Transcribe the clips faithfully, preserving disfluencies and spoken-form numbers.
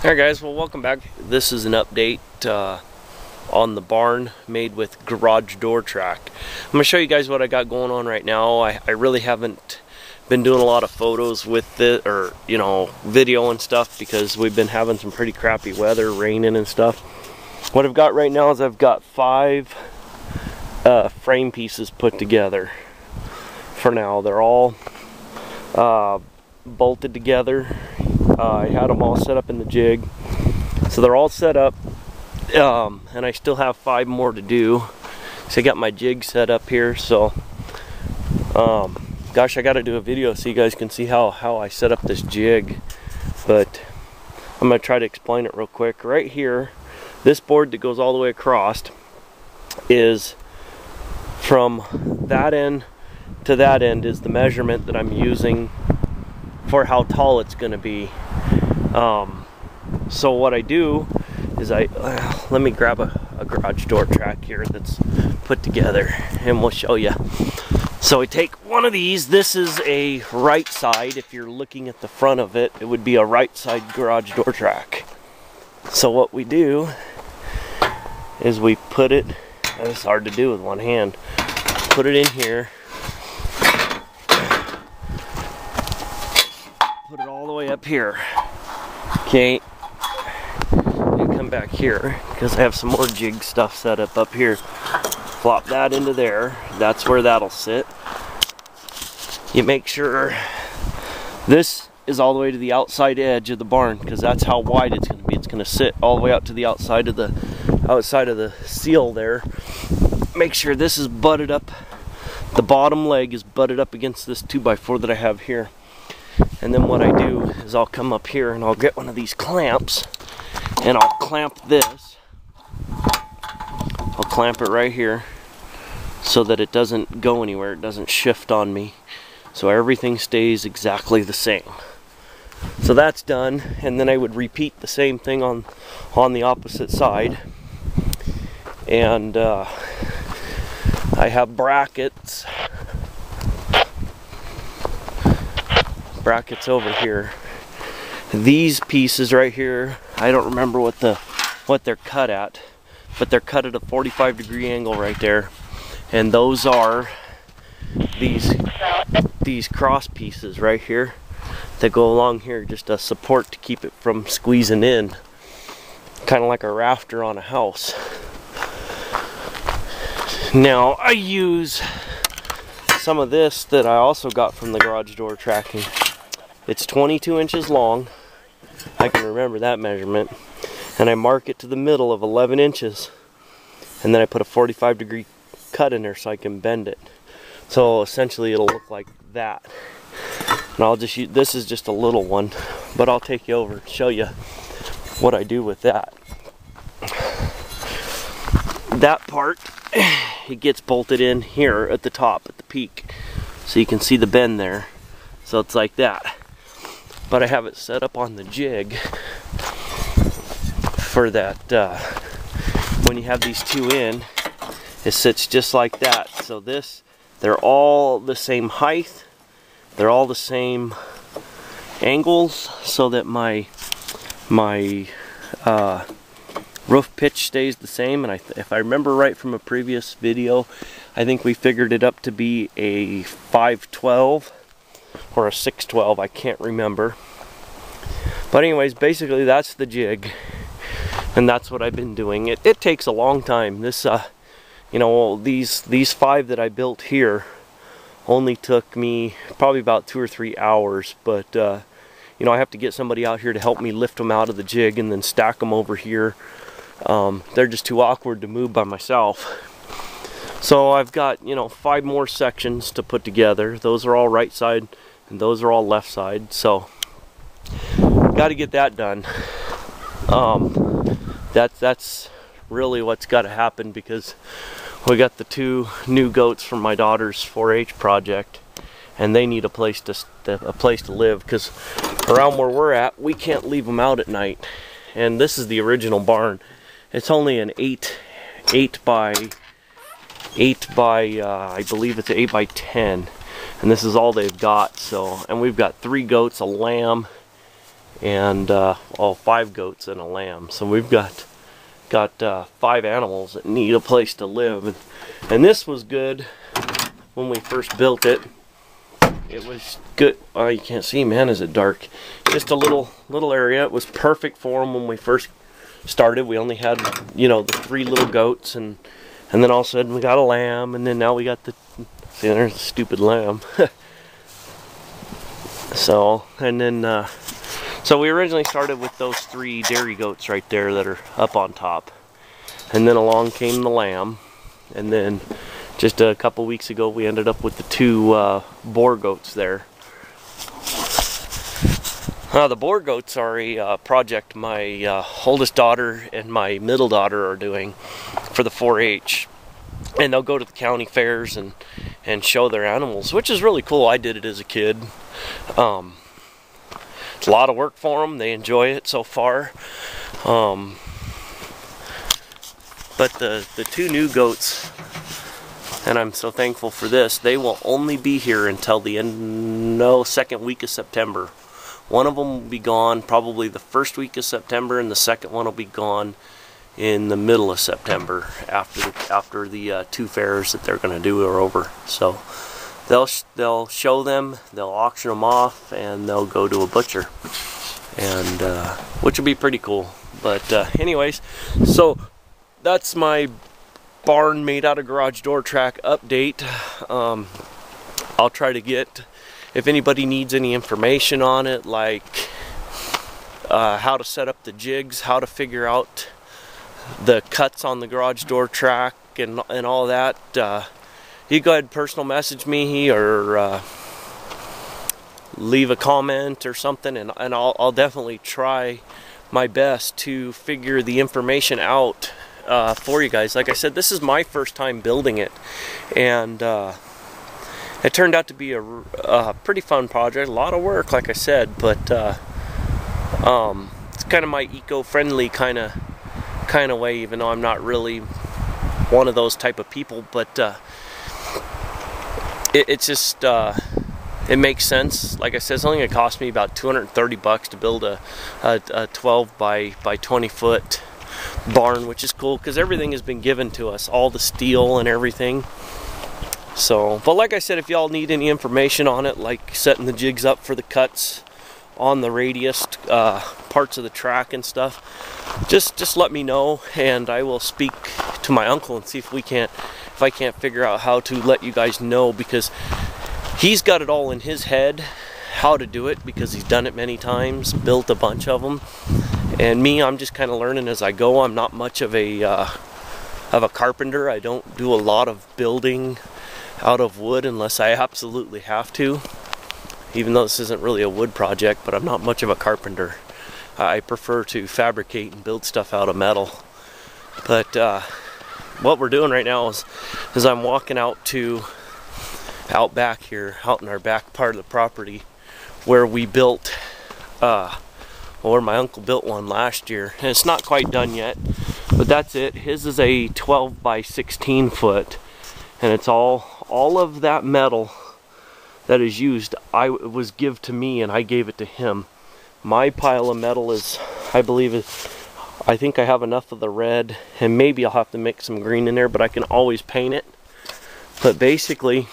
Alright guys, well welcome back. This is an update uh, on the barn made with garage door track. I'm going to show you guys what I got going on right now. I, I really haven't been doing a lot of photos with it, or you know, video and stuff, because we've been having some pretty crappy weather, raining and stuff. What I've got right now is I've got five uh, frame pieces put together for now. They're all uh, bolted together. Uh, I had them all set up in the jig, so they're all set up, um, and I still have five more to do. So I got my jig set up here, so um, gosh, I got to do a video so you guys can see how, how I set up this jig, but I'm going to try to explain it real quick. Right here, this board that goes all the way across is from that end to that end is the measurement that I'm using for how tall it's going to be. Um, so what I do is I uh, let me grab a, a garage door track here that's put together and we'll show you. So I take one of these. This is a right side. If you're looking at the front of it, it would be a right side garage door track. So what we do is we put it, and it's hard to do with one hand, put it in here, put it all the way up here. Okay, you come back here because I have some more jig stuff set up up here. Flop that into there. That's where that'll sit. You make sure this is all the way to the outside edge of the barn, because that's how wide it's going to be. It's going to sit all the way out to the outside of the outside of the seal there. Make sure this is butted up. The bottom leg is butted up against this two by four that I have here. And then what I do is I'll come up here and I'll get one of these clamps and I'll clamp this. I'll clamp it right here so that it doesn't go anywhere, it doesn't shift on me. So everything stays exactly the same. So that's done, and then I would repeat the same thing on, on the opposite side. And uh, I have brackets. brackets over here. These pieces right here, I don't remember what the what they're cut at, but they're cut at a forty-five degree angle right there, and those are these these cross pieces right here that go along here, just a support to keep it from squeezing in, kind of like a rafter on a house. Now I use some of this that I also got from the garage door tracking. It's twenty-two inches long. I can remember that measurement. And I mark it to the middle of eleven inches. And then I put a forty-five degree cut in there so I can bend it. So essentially it'll look like that. And I'll just use, this is just a little one, but I'll take you over and show you what I do with that. That part, it gets bolted in here at the top, at the peak. So you can see the bend there. So it's like that. But I have it set up on the jig for that, uh, when you have these two in, it sits just like that. So this, they're all the same height, they're all the same angles, so that my, my uh, roof pitch stays the same. And I th if I remember right from a previous video, I think we figured it up to be a five twelve or a six twelve, I can't remember. But anyways, basically that's the jig, and that's what I've been doing. It, it takes a long time. This, uh, you know, these these five that I built here only took me probably about two or three hours. But uh, you know, I have to get somebody out here to help me lift them out of the jig and then stack them over here. Um, they're just too awkward to move by myself. So I've got, you know, five more sections to put together. Those are all right side and those are all left side. So got to get that done. Um, that, that's really what's got to happen, because we got the two new goats from my daughter's four H project, and they need a place to a place to live, because around where we're at, we can't leave them out at night. And this is the original barn. It's only an eight eight by eight by uh, I believe it's eight by ten, and this is all they've got. So, and we've got three goats, a lamb, and uh, all five goats and a lamb. So we've got got uh, five animals that need a place to live, and, and this was good when we first built it. It was good. Oh, you can't see, man, is it dark? Just a little little area. It was perfect for them when we first started. We only had, you know, the three little goats, and and then all of a sudden we got a lamb, and then now we got the, see, there's the stupid lamb. So, and then uh, so we originally started with those three dairy goats right there that are up on top, and then along came the lamb, and then just a couple weeks ago we ended up with the two uh, boar goats there. Uh, the boar goats are a uh, project my uh, oldest daughter and my middle daughter are doing for the four H, and they'll go to the county fairs and and show their animals, which is really cool. I did it as a kid. Um, it's a lot of work for them. They enjoy it so far. Um, but the the two new goats, and I'm so thankful for this, they will only be here until the end, no, second week of September. One of them will be gone probably the first week of September, and the second one will be gone in the middle of September after the, after the uh, two fairs that they're going to do are over. So they'll sh they'll show them, they'll auction them off, and they'll go to a butcher, and uh, which will be pretty cool. But uh, anyways, so that's my barn made out of garage door track update. Um, I'll try to get, if anybody needs any information on it, like uh, how to set up the jigs, how to figure out the cuts on the garage door track, and and all that, uh, you go ahead and personal message me, or uh, leave a comment or something, and, and I'll, I'll definitely try my best to figure the information out uh, for you guys. Like I said, this is my first time building it, and uh, it turned out to be a, a pretty fun project. A lot of work, like I said, but uh, um, it's kind of my eco-friendly kind of kind of way, even though I'm not really one of those type of people. But uh, it, it's just uh, it makes sense. Like I said, it's only going to cost me about two hundred thirty bucks to build a, a, a twelve by twenty foot barn, which is cool because everything has been given to us, all the steel and everything. So, but like I said, if y'all need any information on it, like setting the jigs up for the cuts on the radius uh, parts of the track and stuff, just just let me know, and I will speak to my uncle and see if we can't if I can't figure out how to let you guys know, because he's got it all in his head how to do it, because he's done it many times, built a bunch of them. And me, I'm just kind of learning as I go. I'm not much of a uh, of a carpenter. I don't do a lot of building out of wood unless I absolutely have to, even though this isn't really a wood project, but I'm not much of a carpenter. I prefer to fabricate and build stuff out of metal. But uh, what we're doing right now is, is I'm walking out to out back here, out in our back part of the property, where we built, uh, or my uncle built one last year, and it's not quite done yet, but that's it. His is a twelve by sixteen foot, and it's all all of that metal that is used, I was give to me, and I gave it to him. My pile of metal is, I believe, is, I think I have enough of the red, and maybe I'll have to mix some green in there, but I can always paint it. But basically,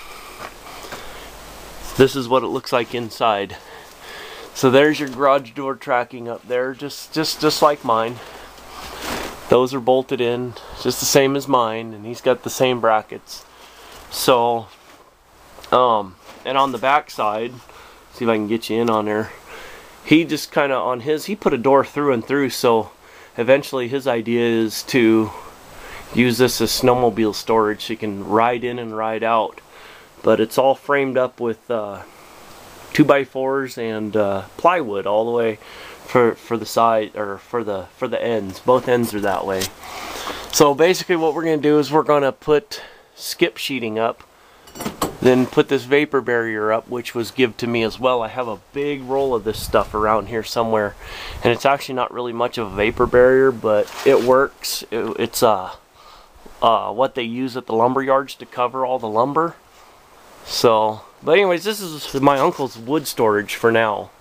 this is what it looks like inside. So there's your garage door tracking up there, just just just like mine. Those are bolted in, just the same as mine, and he's got the same brackets. So, um, and on the back side, see if I can get you in on there, he just kind of, on his, he put a door through and through, so eventually his idea is to use this as snowmobile storage, so you can ride in and ride out. But it's all framed up with uh, two by fours and uh, plywood all the way for for the side, or for the for the ends. Both ends are that way. So basically, what we're going to do is we're going to put skip sheeting up, then put this vapor barrier up, which was give to me as well. I have a big roll of this stuff around here somewhere, and it's actually not really much of a vapor barrier, but it works. It, it's uh, uh, what they use at the lumber yards to cover all the lumber. So, but anyways, this is my uncle's wood storage for now.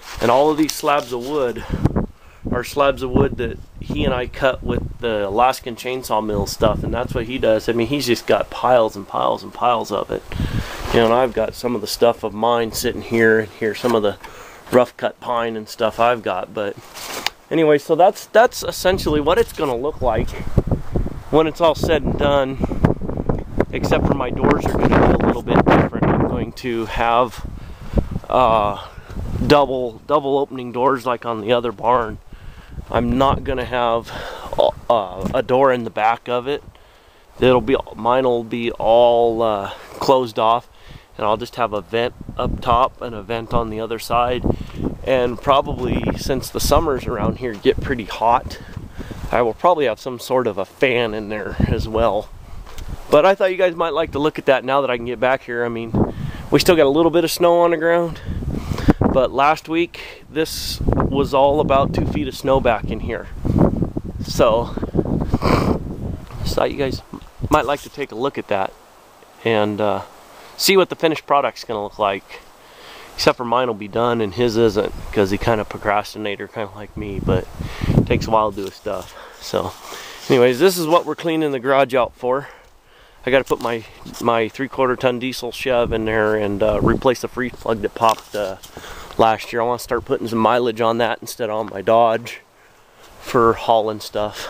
And all of these slabs of wood are slabs of wood that he and I cut with the Alaskan chainsaw mill stuff, and that's what he does. I mean, he's just got piles and piles and piles of it. You know, and I've got some of the stuff of mine sitting here, and here some of the rough cut pine and stuff I've got. But anyway, so that's that's essentially what it's going to look like when it's all said and done, except for my doors are going to be a little bit different. I'm going to have uh, double double opening doors like on the other barn. I'm not going to have uh, a door in the back of it. It'll be mine will be all uh, closed off, and I'll just have a vent up top and a vent on the other side. And probably, since the summers around here get pretty hot, I will probably have some sort of a fan in there as well. But I thought you guys might like to look at that now that I can get back here. I mean, we still got a little bit of snow on the ground, but last week this was all about two feet of snow back in here. So I thought you guys might like to take a look at that and uh, see what the finished product's gonna look like. Except for mine will be done and his isn't, because he kind of procrastinator, kind of like me, but it takes a while to do his stuff. So anyways, this is what we're cleaning the garage out for. I got to put my my three-quarter ton diesel shove in there and uh, replace the freeze plug that popped uh, last year. I want to start putting some mileage on that instead of on my Dodge for hauling stuff.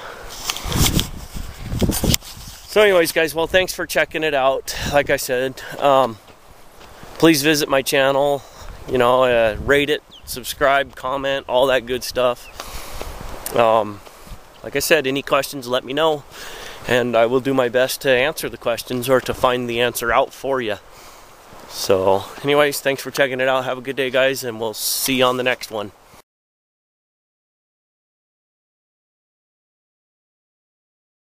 So anyways, guys, well, thanks for checking it out. Like I said, um, please visit my channel, you know, uh, rate it, subscribe, comment, all that good stuff. Um, like I said, any questions, let me know, and I will do my best to answer the questions or to find the answer out for you. So anyways, thanks for checking it out. Have a good day, guys, and we'll see you on the next one.